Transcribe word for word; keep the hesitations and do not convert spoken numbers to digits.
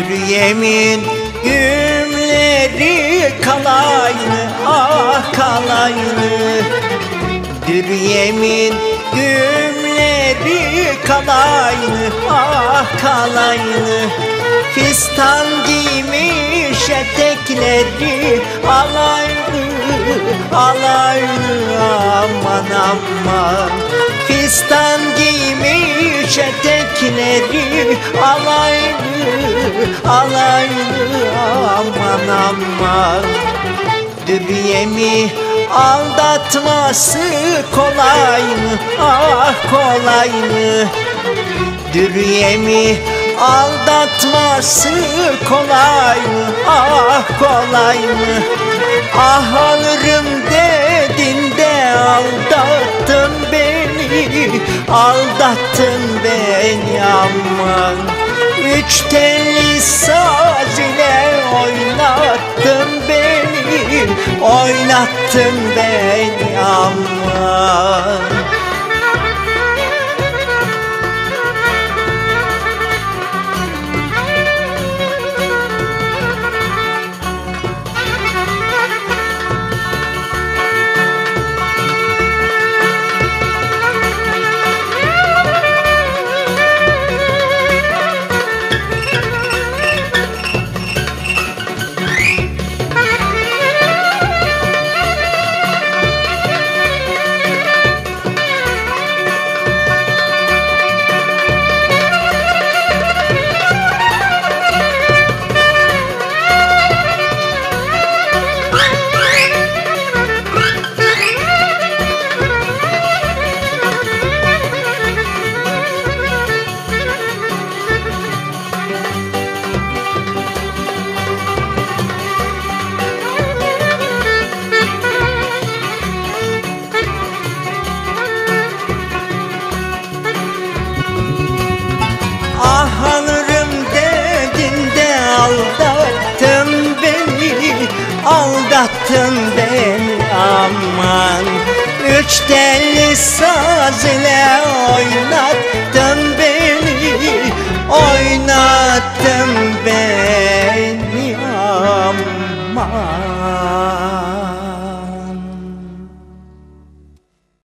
Yemin gümleri kalaylı, ah kalaylı. Dür yemin gümleri kalaylı, ah kalaylı. Fistan giymiş etekleri alaylı, alaylı, aman aman. Fistan giymiş etekleri alaylı, alaylı, aman aman. Dürüyemi aldatması kolay mı, ah kolay mı? Dürüyemi aldatması kolay mı, ah kolay mı? Ah alırım dedin de aldattın beni, aldattın beni aman. Üç telli saz ile oynattın beni, oynattın beni aman. Aldattın beni, aldattın beni aman. Üç telli saz ile oyna